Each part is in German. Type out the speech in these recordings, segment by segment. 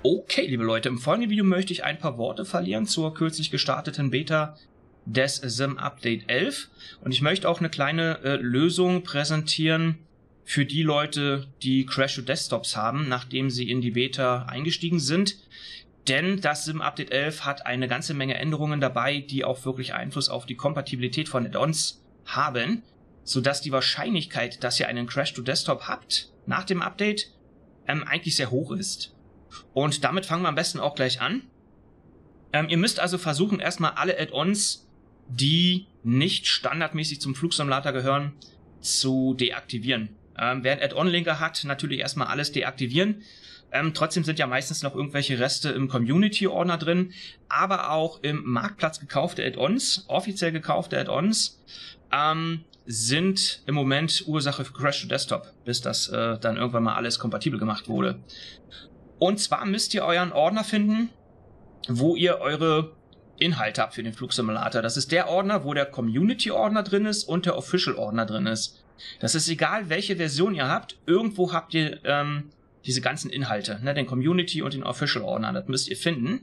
Okay, liebe Leute, im folgenden Video möchte ich ein paar Worte verlieren zur kürzlich gestarteten Beta des SIM Update 11 und ich möchte auch eine kleine Lösung präsentieren für die Leute, die Crash-to-Desktops haben, nachdem sie in die Beta eingestiegen sind. Denn das SIM Update 11 hat eine ganze Menge Änderungen dabei, die auch wirklich Einfluss auf die Kompatibilität von Add-ons haben, sodass die Wahrscheinlichkeit, dass ihr einen Crash-to-Desktop habt nach dem Update, eigentlich sehr hoch ist. Und damit fangen wir am besten auch gleich an. Ihr müsst also versuchen, erstmal alle Add-ons, die nicht standardmäßig zum Flugsimulator gehören, zu deaktivieren. Wer einen Add-on-Linker hat, natürlich erstmal alles deaktivieren. Trotzdem sind ja meistens noch irgendwelche Reste im Community-Ordner drin, aber auch im Marktplatz gekaufte Add-ons, offiziell gekaufte Add-ons, sind im Moment Ursache für Crash-to-Desktop, bis das dann irgendwann mal alles kompatibel gemacht wurde. Und zwar müsst ihr euren Ordner finden, wo ihr eure Inhalte habt für den Flugsimulator. Das ist der Ordner, wo der Community-Ordner drin ist und der Official-Ordner drin ist. Das ist egal, welche Version ihr habt. Irgendwo habt ihr diese ganzen Inhalte, ne, den Community und den Official-Ordner. Das müsst ihr finden.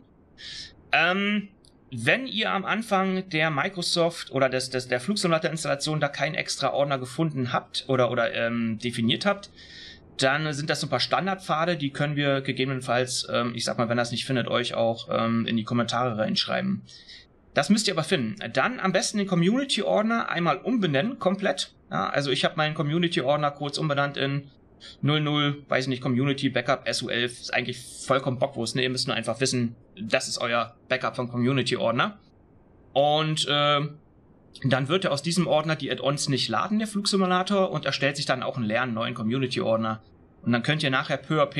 Wenn ihr am Anfang der Microsoft oder der Flugsimulator-Installation da keinen extra Ordner gefunden habt oder definiert habt, dann sind das so ein paar Standardpfade, die können wir gegebenenfalls, ich sag mal, wenn das nicht findet, euch auch in die Kommentare reinschreiben. Das müsst ihr aber finden. Dann am besten den Community-Ordner einmal umbenennen, komplett. Ja, also ich habe meinen Community-Ordner kurz umbenannt in 00, weiß ich nicht, Community Backup SU11. Ist eigentlich vollkommen Bockwurst, ne? Ihr müsst nur einfach wissen, das ist euer Backup vom Community-Ordner. Und dann wird er aus diesem Ordner die Add-ons nicht laden, der Flugsimulator, und erstellt sich dann auch einen leeren neuen Community-Ordner. Und dann könnt ihr nachher peu à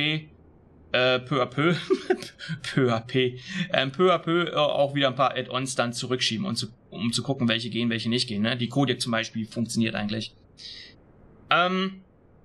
peu auch wieder ein paar Add-ons dann zurückschieben, um zu gucken, welche gehen, welche nicht gehen. Ne? Die Codec zum Beispiel funktioniert eigentlich. Dann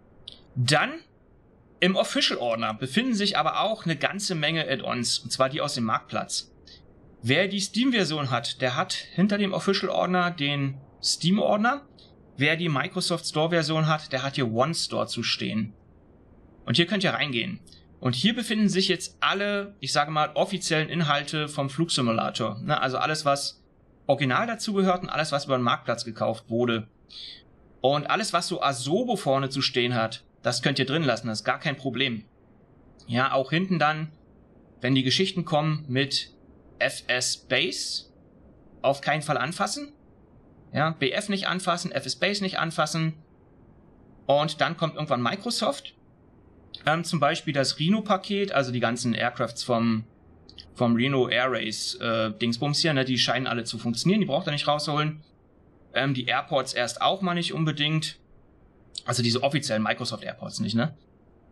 im Official-Ordner befinden sich aber auch eine ganze Menge Add-ons, und zwar die aus dem Marktplatz. Wer die Steam-Version hat, der hat hinter dem Official-Ordner den Steam-Ordner. Wer die Microsoft Store-Version hat, der hat hier OneStore zu stehen. Und hier könnt ihr reingehen. Und hier befinden sich jetzt alle, ich sage mal, offiziellen Inhalte vom Flugsimulator. Ne? Also alles, was original dazugehört und alles, was über den Marktplatz gekauft wurde. Und alles, was so Asobo vorne zu stehen hat, das könnt ihr drin lassen, das ist gar kein Problem. Ja, auch hinten dann, wenn die Geschichten kommen mit FS Base, auf keinen Fall anfassen. Ja, BF nicht anfassen, FS Base nicht anfassen. Und dann kommt irgendwann Microsoft. Zum Beispiel das Rhino-Paket, also die ganzen Aircrafts vom Rhino Air Race Dingsbums hier, ne, die scheinen alle zu funktionieren, die braucht ihr nicht rausholen. Die Airports erst auch mal nicht unbedingt. Also diese offiziellen Microsoft Airports nicht, ne?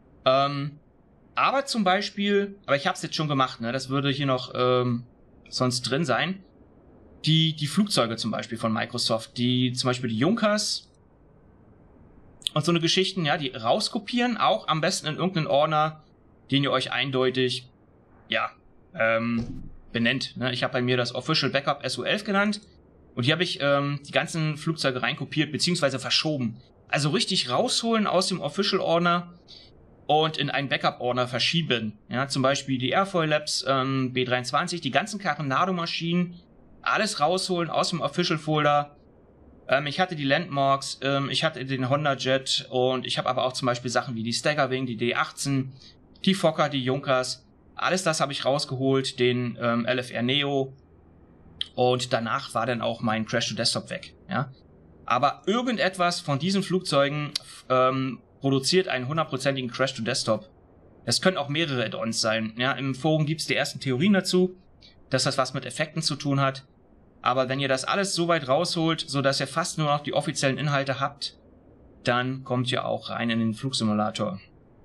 Aber zum Beispiel, aber ich habe es jetzt schon gemacht, ne? Das würde hier noch sonst drin sein. Die Flugzeuge zum Beispiel von Microsoft, die zum Beispiel die Junkers und so eine Geschichten, ja, die rauskopieren, auch am besten in irgendeinen Ordner, den ihr euch eindeutig, ja, benennt. Ne? Ich habe bei mir das Official Backup SU11 genannt und hier habe ich die ganzen Flugzeuge reinkopiert bzw. verschoben. Also richtig rausholen aus dem Official-Ordner und in einen Backup-Ordner verschieben. Ja, zum Beispiel die Airfoil Labs B23, die ganzen Carenado-Maschinen, alles rausholen aus dem Official-Folder. Ich hatte die Landmarks, ich hatte den Honda Jet und ich habe aber auch zum Beispiel Sachen wie die Staggerwing, die D18, die Fokker, die Junkers. Alles das habe ich rausgeholt, den LFR Neo, und danach war dann auch mein Crash-to-Desktop weg. Ja? Aber irgendetwas von diesen Flugzeugen produziert einen 100%igen Crash-to-Desktop. Es können auch mehrere Add-ons sein. Ja? Im Forum gibt es die ersten Theorien dazu, dass das was mit Effekten zu tun hat. Aber wenn ihr das alles so weit rausholt, sodass ihr fast nur noch die offiziellen Inhalte habt, dann kommt ihr auch rein in den Flugsimulator.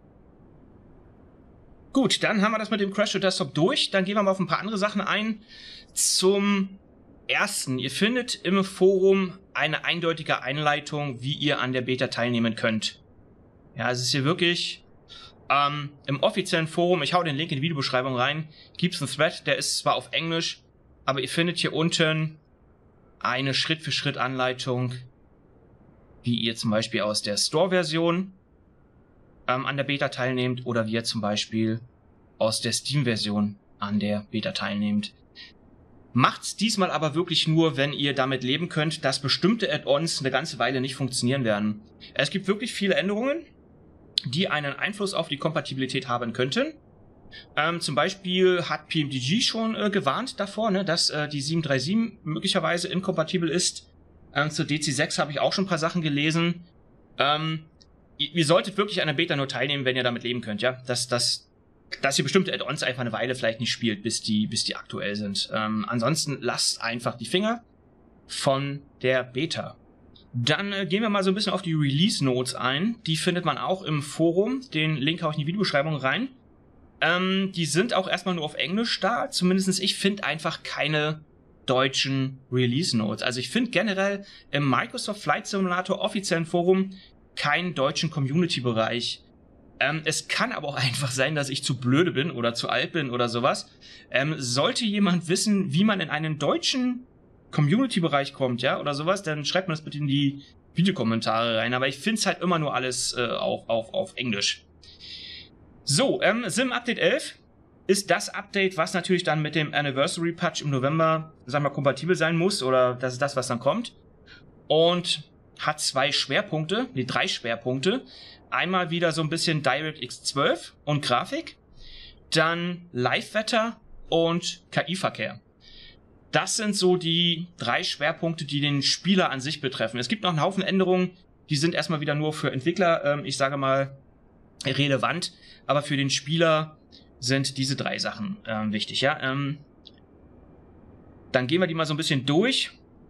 Gut, dann haben wir das mit dem Crash-to-Desktop durch. Dann gehen wir mal auf ein paar andere Sachen ein. Zum ersten, ihr findet im Forum eine eindeutige Einleitung, wie ihr an der Beta teilnehmen könnt. Ja, es ist hier wirklich im offiziellen Forum, ich hau den Link in die Videobeschreibung rein, gibt es einen Thread, der ist zwar auf Englisch, aber ihr findet hier unten eine Schritt-für-Schritt-Anleitung, wie ihr zum Beispiel aus der Store-Version an der Beta teilnehmt oder wie ihr zum Beispiel aus der Steam-Version an der Beta teilnehmt. Macht's diesmal aber wirklich nur, wenn ihr damit leben könnt, dass bestimmte Add-ons eine ganze Weile nicht funktionieren werden. Es gibt wirklich viele Änderungen, die einen Einfluss auf die Kompatibilität haben könnten. Zum Beispiel hat PMDG schon gewarnt davor, ne, dass die 737 möglicherweise inkompatibel ist. Zur DC6 habe ich auch schon ein paar Sachen gelesen. Ihr solltet wirklich an der Beta nur teilnehmen, wenn ihr damit leben könnt, ja. Dass ihr bestimmte Add-ons einfach eine Weile vielleicht nicht spielt, bis die aktuell sind. Ansonsten lasst einfach die Finger von der Beta. Dann gehen wir mal so ein bisschen auf die Release-Notes ein. Die findet man auch im Forum. Den Link haue ich in die Videobeschreibung rein. Die sind auch erstmal nur auf Englisch da. Zumindest ich finde einfach keine deutschen Release-Notes. Also ich finde generell im Microsoft Flight Simulator offiziellen Forum keinen deutschen Community-Bereich. Es kann aber auch einfach sein, dass ich zu blöde bin oder zu alt bin oder sowas. Sollte jemand wissen, wie man in einen deutschen Community-Bereich kommt, ja, oder sowas, dann schreibt mir das bitte in die Videokommentare rein. Aber ich finde es halt immer nur alles auf Englisch. So, Sim Update 11 ist das Update, was natürlich dann mit dem Anniversary Patch im November, sagen wir mal, kompatibel sein muss, oder das ist das, was dann kommt. Und hat drei Schwerpunkte. Einmal wieder so ein bisschen DirectX 12 und Grafik, dann Live-Wetter und KI-Verkehr. Das sind so die 3 Schwerpunkte, die den Spieler an sich betreffen. Es gibt noch einen Haufen Änderungen, die sind erstmal wieder nur für Entwickler, ich sage mal, relevant, aber für den Spieler sind diese 3 Sachen wichtig, ja. Dann gehen wir die mal so ein bisschen durch.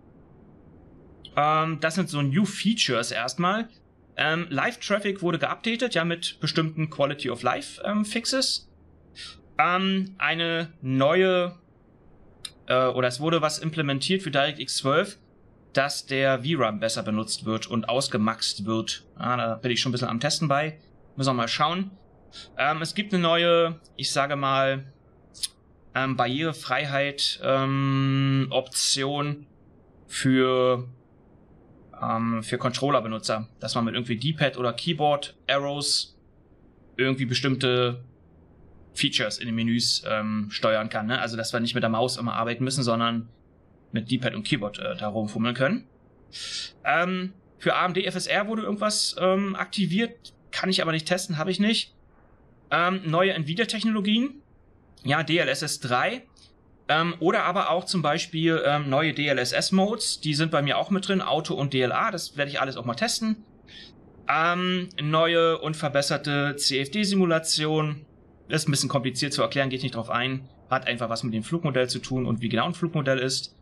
Das sind so New Features erstmal. Live-Traffic wurde geupdatet, ja, mit bestimmten Quality of Life Fixes. Eine neue, oder es wurde was implementiert für DirectX 12, dass der VRAM besser benutzt wird und ausgemaxt wird. Da bin ich schon ein bisschen am Testen bei. Müssen wir mal schauen. Es gibt eine neue, ich sage mal, Barrierefreiheit Option für Controller-Benutzer, dass man mit irgendwie D-Pad oder Keyboard-Arrows irgendwie bestimmte Features in den Menüs steuern kann. Ne? Also, dass wir nicht mit der Maus immer arbeiten müssen, sondern mit D-Pad und Keyboard da rumfummeln können. Für AMD FSR wurde irgendwas aktiviert, kann ich aber nicht testen, habe ich nicht. Neue Nvidia-Technologien, ja, DLSS 3. Oder aber auch zum Beispiel neue DLSS-Modes, die sind bei mir auch mit drin, Auto und DLA, das werde ich alles auch mal testen. Neue und verbesserte CFD-Simulation, ist ein bisschen kompliziert zu erklären, geht nicht drauf ein, hat einfach was mit dem Flugmodell zu tun und wie genau ein Flugmodell ist.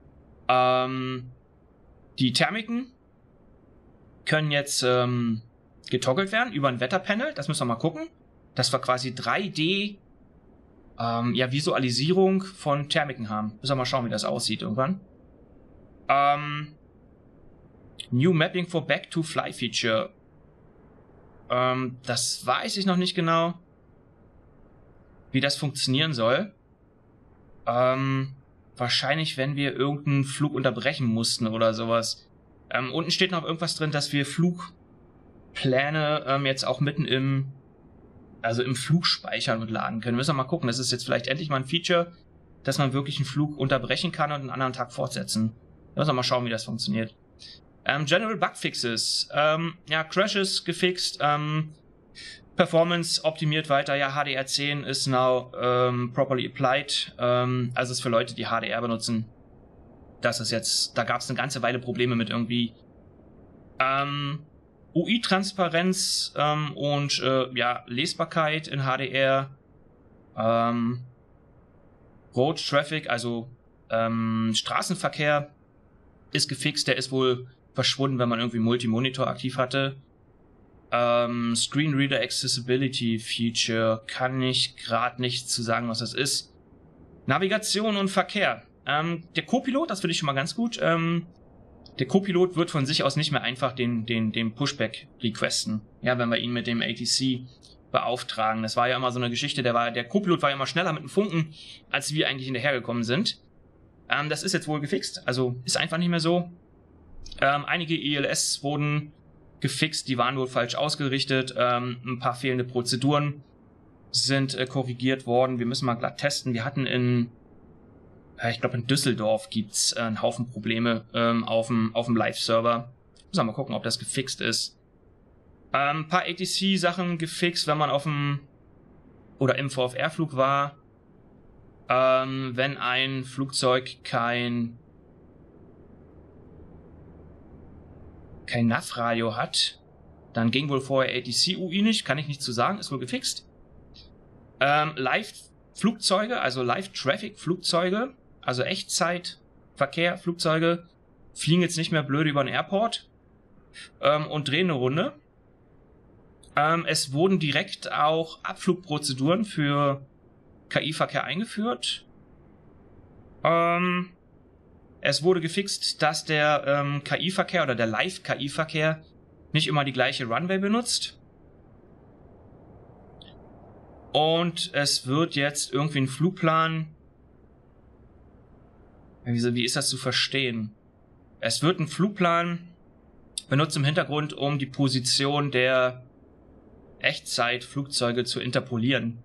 Die Thermiken können jetzt getoggelt werden über ein Wetterpanel, das müssen wir mal gucken, dass wir quasi 3D Visualisierung von Thermiken haben. Müssen wir mal schauen, wie das aussieht irgendwann. New Mapping for Back to Fly Feature. Das weiß ich noch nicht genau, wie das funktionieren soll. Wahrscheinlich, wenn wir irgendeinen Flug unterbrechen mussten oder sowas. Unten steht noch irgendwas drin, dass wir Flugpläne jetzt auch mitten im Flug speichern und laden können. Müssen wir mal gucken. Das ist jetzt vielleicht endlich mal ein Feature, dass man wirklich einen Flug unterbrechen kann und einen anderen Tag fortsetzen. Da müssen wir mal schauen, wie das funktioniert. General Bug Fixes. Crashes gefixt. Performance optimiert weiter. Ja, HDR10 ist now properly applied. Also ist für Leute, die HDR benutzen. Das ist jetzt, da gab es eine ganze Weile Probleme mit irgendwie UI-Transparenz und Lesbarkeit in HDR, Road Traffic, also Straßenverkehr ist gefixt, der ist wohl verschwunden, wenn man irgendwie Multimonitor aktiv hatte. Screen Reader Accessibility Feature, kann ich gerade nicht zu sagen, was das ist. Navigation und Verkehr. Der Co-Pilot, das finde ich schon mal ganz gut. Der Co-Pilot wird von sich aus nicht mehr einfach den Pushback requesten. Ja, wenn wir ihn mit dem ATC beauftragen. Das war ja immer so eine Geschichte, der Co-Pilot war ja immer schneller mit dem Funken, als wir eigentlich hinterhergekommen sind. Das ist jetzt wohl gefixt, also ist einfach nicht mehr so. Einige ELS wurden gefixt, die waren wohl falsch ausgerichtet, ein paar fehlende Prozeduren sind korrigiert worden. Wir müssen mal glatt testen. Wir hatten ich glaube in Düsseldorf gibt's einen Haufen Probleme auf dem Live-Server. Müssen wir mal gucken, ob das gefixt ist. Ein paar ATC-Sachen gefixt, wenn man im VFR-Flug war. Wenn ein Flugzeug kein NAV-Radio hat, dann ging wohl vorher ATC-UI nicht, kann ich nicht zu sagen, ist wohl gefixt. Live-Flugzeuge, also Live-Traffic-Flugzeuge, also Echtzeit-Verkehr-Flugzeuge, fliegen jetzt nicht mehr blöd über den Airport und drehen eine Runde. Es wurden direkt auch Abflugprozeduren für KI-Verkehr eingeführt. Es wurde gefixt, dass der KI-Verkehr oder der Live-KI-Verkehr nicht immer die gleiche Runway benutzt. Und es wird jetzt irgendwie ein Flugplan... Wie ist das zu verstehen? Es wird ein Flugplan benutzt im Hintergrund, um die Position der Echtzeit-Flugzeuge zu interpolieren.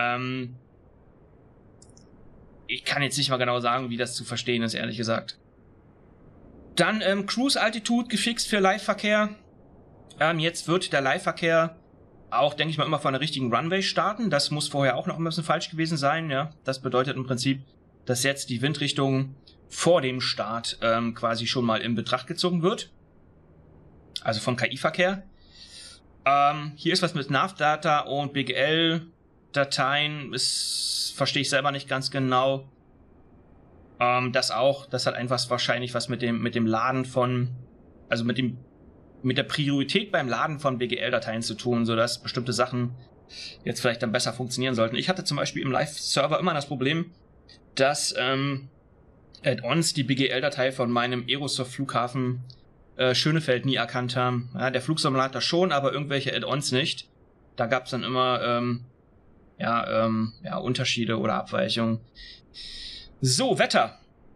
Ich kann jetzt nicht mal genau sagen, wie das zu verstehen ist, ehrlich gesagt. Dann Cruise-Altitude gefixt für Live-Verkehr. Jetzt wird der Live-Verkehr auch, denke ich mal, immer von der richtigen Runway starten. Das muss vorher auch noch ein bisschen falsch gewesen sein. Ja, das bedeutet im Prinzip, dass jetzt die Windrichtung vor dem Start quasi schon mal in Betracht gezogen wird. Also vom KI-Verkehr. Hier ist was mit NAV-Data und BGL-Dateien. Das verstehe ich selber nicht ganz genau. Das hat einfach wahrscheinlich was mit dem Laden also mit der Priorität beim Laden von BGL-Dateien zu tun, sodass bestimmte Sachen jetzt vielleicht dann besser funktionieren sollten. Ich hatte zum Beispiel im Live-Server immer das Problem, dass Add-ons die BGL-Datei von meinem Aerosoft-Flughafen Schönefeld nie erkannt haben. Ja, der Flugsimulator schon, aber irgendwelche Add-ons nicht. Da gab es dann immer Unterschiede oder Abweichungen. So, Wetter.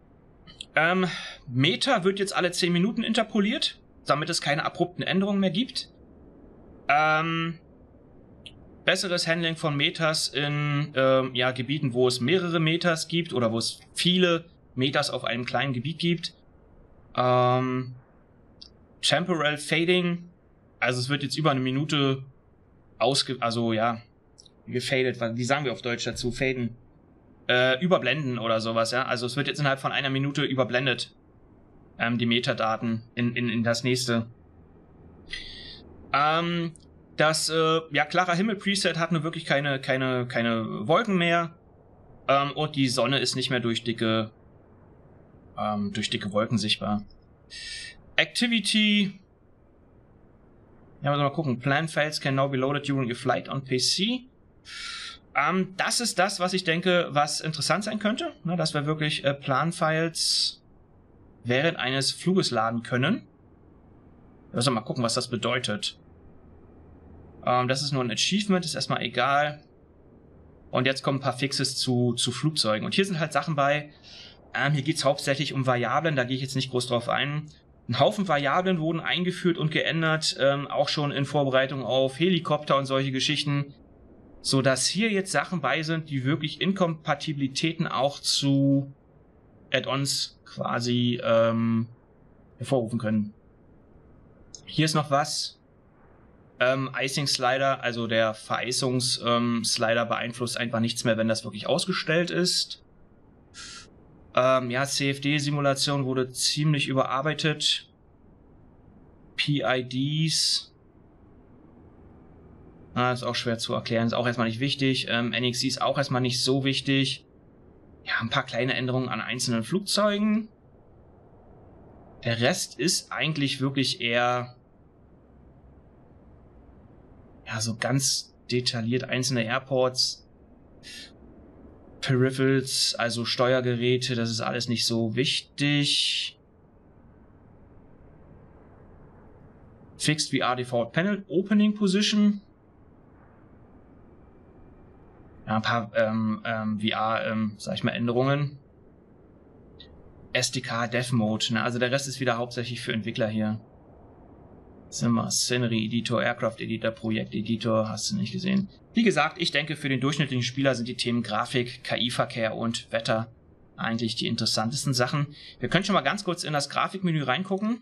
Meta wird jetzt alle 10 Minuten interpoliert, damit es keine abrupten Änderungen mehr gibt. Besseres Handling von Metas in Gebieten, wo es mehrere Metas gibt oder wo es viele Metas auf einem kleinen Gebiet gibt. Temporal Fading, also es wird jetzt über eine Minute gefadet, wie sagen wir auf Deutsch dazu, faden, überblenden oder sowas, ja, also es wird jetzt innerhalb von einer Minute überblendet, die Metadaten in das nächste. Das klarer Himmel Preset hat nur wirklich keine Wolken mehr, und die Sonne ist nicht mehr durch dicke Wolken sichtbar. Activity. Ja, mal gucken. Plan files can now be loaded during a flight on PC. Das ist das, was ich denke, was interessant sein könnte. Ne, dass wir wirklich Plan-Files während eines Fluges laden können. Also mal gucken, was das bedeutet. Das ist nur ein Achievement, ist erstmal egal. Und jetzt kommen ein paar Fixes zu Flugzeugen. Und hier sind halt Sachen bei. Hier geht es hauptsächlich um Variablen, da gehe ich jetzt nicht groß drauf ein. Ein Haufen Variablen wurden eingeführt und geändert, auch schon in Vorbereitung auf Helikopter und solche Geschichten, so dass hier jetzt Sachen bei sind, die wirklich Inkompatibilitäten auch zu Add-ons quasi hervorrufen können. Hier ist noch was. Icing Slider, also der Vereisungsslider beeinflusst einfach nichts mehr, wenn das wirklich ausgestellt ist. CFD-Simulation wurde ziemlich überarbeitet. PIDs. Ist auch schwer zu erklären, ist auch erstmal nicht wichtig. NXC ist auch erstmal nicht so wichtig. Ja, ein paar kleine Änderungen an einzelnen Flugzeugen. Der Rest ist eigentlich wirklich eher so ganz detailliert einzelne Airports. Peripherals, also Steuergeräte, das ist alles nicht so wichtig. Fixed VR Default Panel Opening Position. Ja, ein paar Änderungen. SDK Dev Mode, ne? Also der Rest ist wieder hauptsächlich für Entwickler hier. Simmer, Scenery Editor, Aircraft Editor, Projekt Editor, hast du nicht gesehen. Wie gesagt, ich denke, für den durchschnittlichen Spieler sind die Themen Grafik, KI-Verkehr und Wetter eigentlich die interessantesten Sachen. Wir können schon mal ganz kurz in das Grafikmenü reingucken.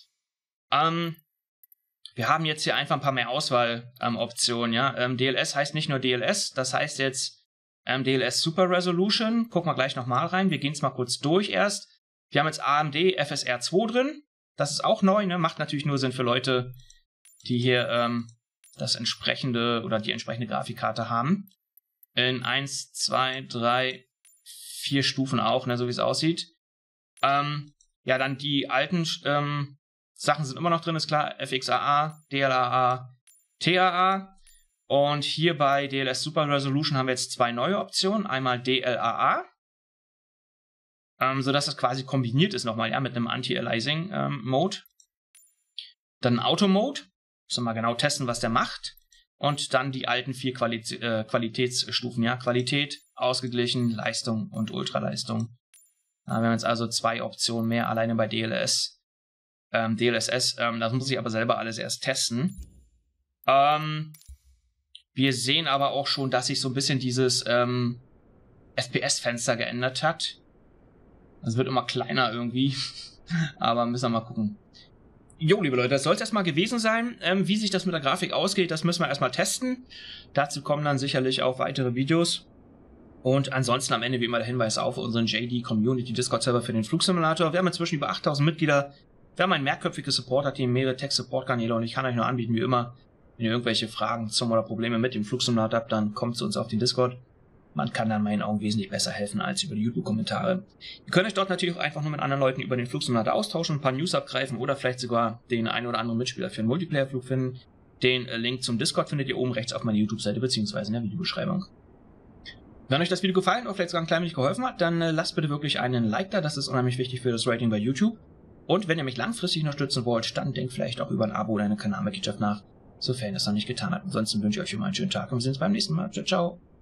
Wir haben jetzt hier einfach ein paar mehr Auswahloptionen. Ja? DLS heißt nicht nur DLS, das heißt jetzt DLS Super Resolution. Gucken wir gleich nochmal rein. Wir gehen es mal kurz durch erst. Wir haben jetzt AMD FSR 2 drin. Das ist auch neu, ne? Macht natürlich nur Sinn für Leute, die hier das entsprechende oder die entsprechende Grafikkarte haben. In 1, 2, 3, 4 Stufen auch, ne? So wie es aussieht. Ja, dann die alten Sachen sind immer noch drin, ist klar. FXAA, DLAA, TAA. Und hier bei DLS Super Resolution haben wir jetzt 2 neue Optionen. Einmal DLAA, sodass das quasi kombiniert ist nochmal, ja, mit einem Anti-Aliasing-Mode. Dann Auto-Mode. Müssen wir mal genau testen, was der macht. Und dann die alten 4 Qualitätsstufen, ja. Qualität, ausgeglichen, Leistung und Ultraleistung. Wir haben jetzt also 2 Optionen mehr, alleine bei DLSS. Das muss ich aber selber alles erst testen. Wir sehen aber auch schon, dass sich so ein bisschen dieses FPS-Fenster geändert hat. Das wird immer kleiner irgendwie. Aber müssen wir mal gucken. Jo, liebe Leute, das soll es erstmal gewesen sein. Wie sich das mit der Grafik ausgeht, das müssen wir erstmal testen. Dazu kommen dann sicherlich auch weitere Videos. Und ansonsten am Ende wie immer der Hinweis auf unseren JD Community Discord Server für den Flugsimulator. Wir haben inzwischen über 8000 Mitglieder. Wir haben ein mehrköpfiges Support-Team, mehrere Tech-Support-Kanäle und ich kann euch nur anbieten, wie immer, wenn ihr irgendwelche Fragen zum oder Probleme mit dem Flugsimulator habt, dann kommt zu uns auf den Discord. Man kann dann in meinen Augen wesentlich besser helfen als über die YouTube-Kommentare. Ihr könnt euch dort natürlich auch einfach nur mit anderen Leuten über den Flugsimulator austauschen, ein paar News abgreifen oder vielleicht sogar den einen oder anderen Mitspieler für einen Multiplayer-Flug finden. Den Link zum Discord findet ihr oben rechts auf meiner YouTube-Seite bzw. in der Videobeschreibung. Wenn euch das Video gefallen oder vielleicht sogar ein klein wenig geholfen hat, dann lasst bitte wirklich einen Like da, das ist unheimlich wichtig für das Rating bei YouTube. Und wenn ihr mich langfristig unterstützen wollt, dann denkt vielleicht auch über ein Abo oder eine Kanalmitgliedschaft nach, sofern ihr es noch nicht getan habt. Ansonsten wünsche ich euch immer einen schönen Tag und wir sehen uns beim nächsten Mal. Ciao, ciao.